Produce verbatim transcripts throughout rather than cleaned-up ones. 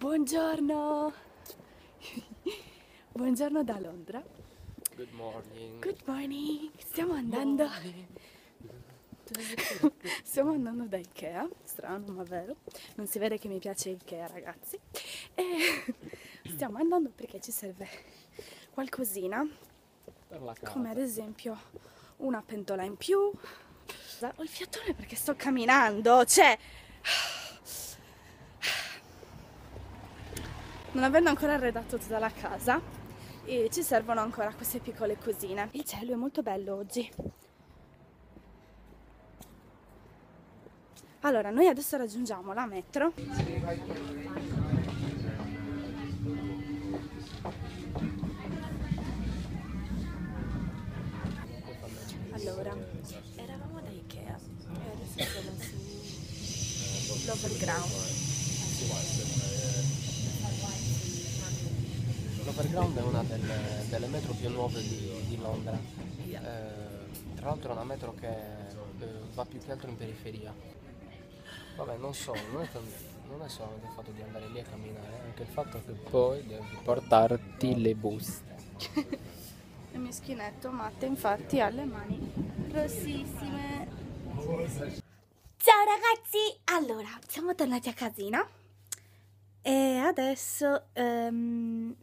Buongiorno! Buongiorno da Londra. Good morning. Good morning. Stiamo andando. Morning. Stiamo andando da Ikea. Strano, ma vero. Non si vede che mi piace Ikea, ragazzi. E stiamo andando perché ci serve qualcosina. Per la casa. Come ad esempio una pentola in più. Ho il fiatone perché sto camminando. Cioè. Non avendo ancora arredato tutta la casa, e ci servono ancora queste piccole cosine. Il cielo è molto bello oggi. Allora, noi adesso raggiungiamo la metro. Allora, eravamo da Ikea e adesso siamo sull'overground. L'Overground è una delle, delle metro più nuove di, di Londra. Eh, tra l'altro è una metro che eh, va più che altro in periferia. Vabbè, non solo, non è, non è solamente il fatto di andare lì a camminare, è anche il fatto che poi devi portarti le buste. Il mio schienetto Matte infatti ha le mani rossissime. Ciao ragazzi! Allora, siamo tornati a casina e adesso um...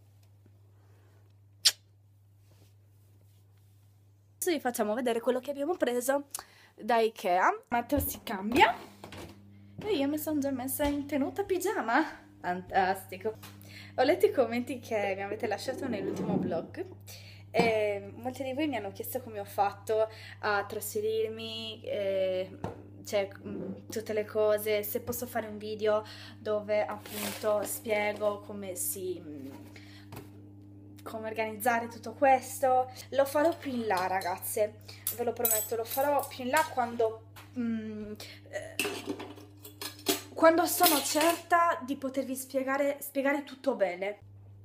adesso vi facciamo vedere quello che abbiamo preso da Ikea. Matteo si cambia e io mi sono già messa in tenuta pigiama. Fantastico! Ho letto i commenti che mi avete lasciato nell'ultimo vlog e molti di voi mi hanno chiesto come ho fatto a trasferirmi, eh, cioè tutte le cose, se posso fare un video dove appunto spiego come si come organizzare tutto questo. Lo farò più in là, ragazze, ve lo prometto, lo farò più in là quando mm, eh, quando sono certa di potervi spiegare, spiegare tutto bene.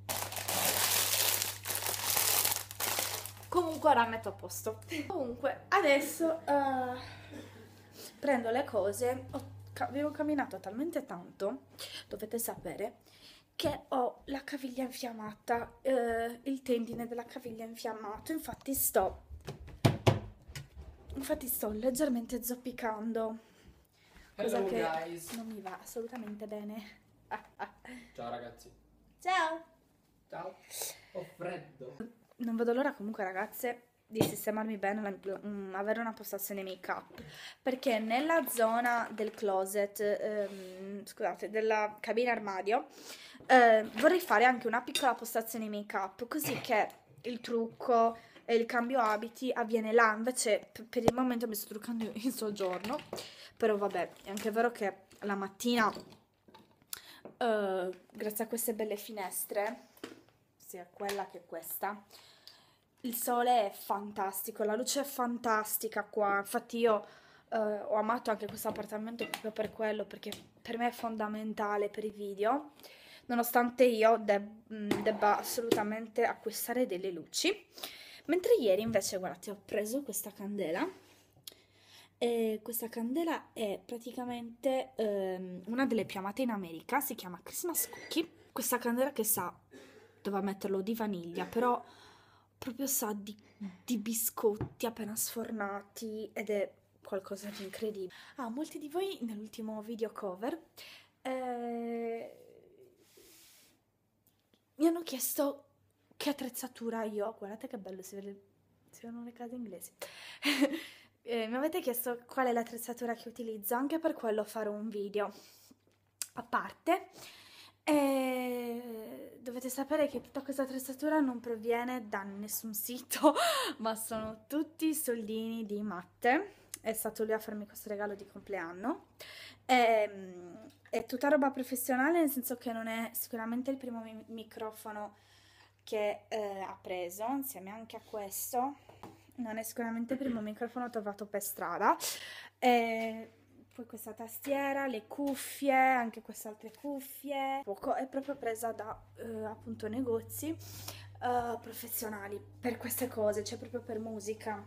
Comunque ora metto a posto. Comunque adesso uh, prendo le cose. Ho, avevo camminato talmente tanto, dovete sapere, che ho la caviglia infiammata, uh, il tendine della caviglia infiammato. Infatti sto infatti sto leggermente zoppicando, cosa Hello, che guys. non mi va assolutamente bene. Ciao ragazzi. Ciao. Ciao. Ho freddo. Non vedo l'ora comunque, ragazze, di sistemarmi bene, la, um, avere una postazione make up, perché nella zona del closet, ehm, scusate, della cabina armadio, eh, vorrei fare anche una piccola postazione make up, così che il trucco e il cambio abiti avviene là. Invece per il momento mi sto truccando in soggiorno, però vabbè, è anche vero che la mattina, eh, grazie a queste belle finestre, sia quella che questa, il sole è fantastico, la luce è fantastica qua. Infatti io eh, ho amato anche questo appartamento proprio per quello, perché per me è fondamentale per i video, nonostante io deb debba assolutamente acquistare delle luci. Mentre ieri invece, guardate, ho preso questa candela e questa candela è praticamente ehm, una delle più amate in America, si chiama Christmas Cookie. Questa candela che sa, doveva metterlo di vaniglia, però proprio sa di, di biscotti appena sfornati ed è qualcosa di incredibile. Ah, molti di voi nell'ultimo video cover eh, mi hanno chiesto che attrezzatura io ho. Guardate che bello, si vede, si vedono le case inglesi. eh, mi avete chiesto qual è l'attrezzatura che utilizzo, anche per quello farò un video a parte. E dovete sapere che tutta questa attrezzatura non proviene da nessun sito, ma sono tutti soldini di Matte. È stato lui a farmi questo regalo di compleanno. E, è tutta roba professionale, nel senso che non è sicuramente il primo mi microfono che eh, ha preso, insieme anche a questo. Non è sicuramente il primo microfono trovato per strada. E poi questa tastiera, le cuffie, anche queste altre cuffie. Poco è proprio presa da uh, appunto negozi uh, professionali per queste cose, cioè proprio per musica.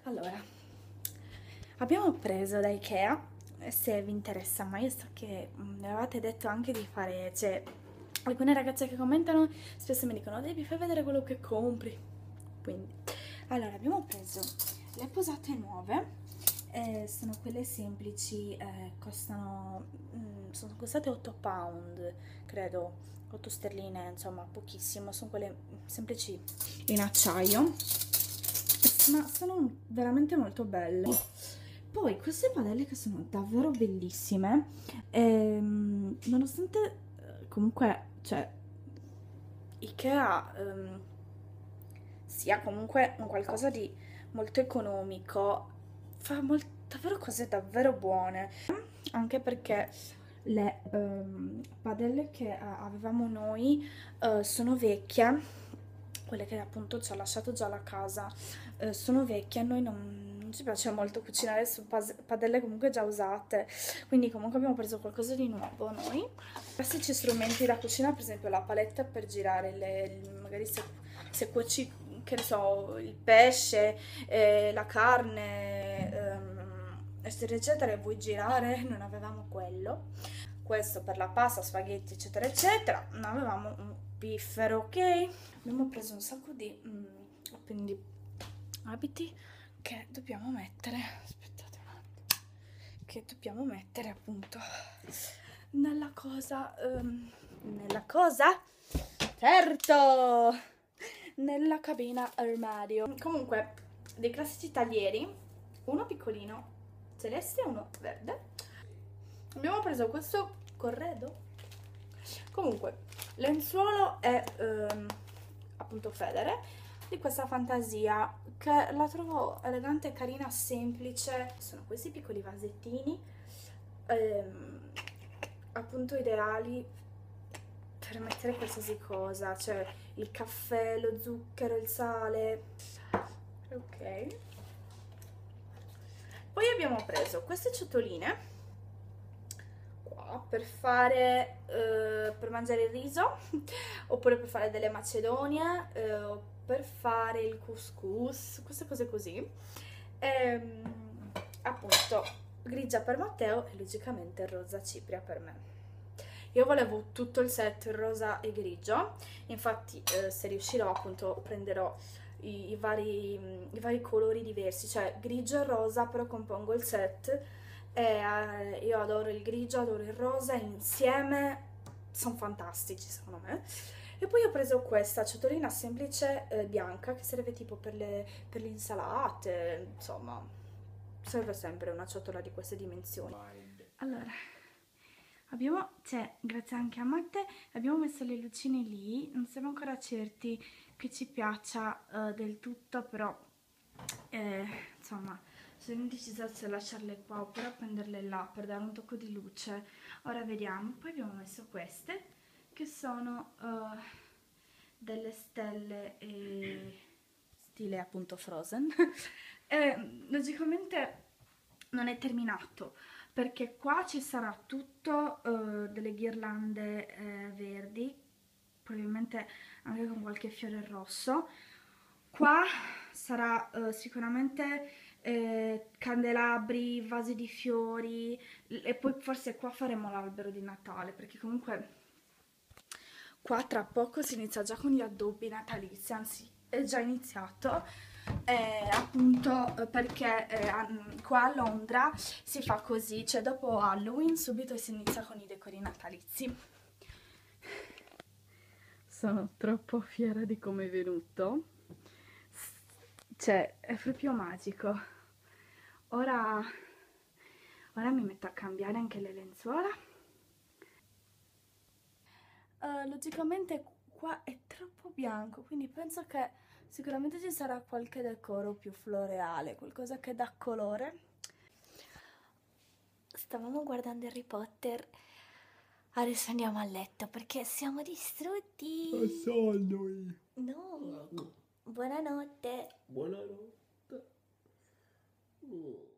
Allora, abbiamo preso da Ikea, se vi interessa, ma io so che mm, mi avevate detto anche di fare, cioè, alcune ragazze che commentano spesso mi dicono devi far vedere quello che compri. Quindi, allora, abbiamo preso le posate nuove, eh, sono quelle semplici, eh, costano, mm, sono costate otto pound, credo, otto sterline, insomma, pochissimo, sono quelle semplici in acciaio, ma sono veramente molto belle. Poi queste padelle che sono davvero bellissime, ehm, nonostante eh, comunque, cioè, Ikea ehm, sia comunque un qualcosa di molto economico, fa mol- davvero cose davvero buone, anche perché le ehm, padelle che eh, avevamo noi eh, sono vecchie, quelle che appunto ci ha lasciato già la casa, eh, sono vecchie, a noi non, non ci piace molto cucinare su pas- padelle comunque già usate, quindi comunque abbiamo preso qualcosa di nuovo noi. Classici strumenti da cucina, per esempio la paletta per girare, le, magari se, se cuoci, che ne so, il pesce, eh, la carne, ehm, eccetera eccetera, e vuoi girare, non avevamo quello. Questo per la pasta, spaghetti eccetera eccetera, non avevamo un piffero, ok? Abbiamo preso un sacco di mm, quindi abiti che dobbiamo mettere, aspettate un attimo, che dobbiamo mettere appunto nella cosa, ehm, nella cosa? Certo! Nella cabina armadio. Comunque, dei classici taglieri, uno piccolino celeste e uno verde. Abbiamo preso questo corredo. Comunque, lenzuolo è ehm, appunto Federe di questa fantasia che la trovo elegante, carina, semplice. Sono questi piccoli vasettini ehm, appunto ideali per mettere qualsiasi cosa, cioè il caffè, lo zucchero, il sale. Ok. Poi abbiamo preso queste ciotoline qua per fare eh, per mangiare il riso oppure per fare delle macedonie eh, o per fare il couscous, queste cose così. Ehm, appunto grigia per Matteo e logicamente rosa cipria per me. Io volevo tutto il set rosa e grigio, infatti eh, se riuscirò appunto prenderò i, i, vari, i vari colori diversi, cioè grigio e rosa, però compongo il set e eh, io adoro il grigio, adoro il rosa, insieme sono fantastici secondo me. E poi ho preso questa ciotolina semplice eh, bianca che serve tipo per le, per le insalate, insomma, serve sempre una ciotola di queste dimensioni. Allora, abbiamo, cioè, grazie anche a Matte, abbiamo messo le lucine lì, non siamo ancora certi che ci piaccia uh, del tutto, però, eh, insomma, sono indecisa se lasciarle qua oppure prenderle là per dare un tocco di luce. Ora vediamo. Poi abbiamo messo queste, che sono uh, delle stelle e stile appunto Frozen. E, logicamente non è terminato, perché qua ci sarà tutto uh, delle ghirlande eh, verdi, probabilmente anche con qualche fiore rosso. Qua sarà uh, sicuramente eh, candelabri, vasi di fiori e poi forse qua faremo l'albero di Natale, perché comunque qua tra poco si inizia già con gli addobbi natalizi, anzi è già iniziato. Eh, appunto perché eh, qua a Londra si fa così, cioè dopo Halloween subito si inizia con i decori natalizi. Sono troppo fiera di come è venuto, cioè è proprio magico. Ora, ora mi metto a cambiare anche le lenzuola. Uh, logicamente qua è troppo bianco, quindi penso che sicuramente ci sarà qualche decoro più floreale, qualcosa che dà colore. Stavamo guardando Harry Potter, adesso andiamo a letto perché siamo distrutti. Ho sonno. No, buonanotte. Buonanotte.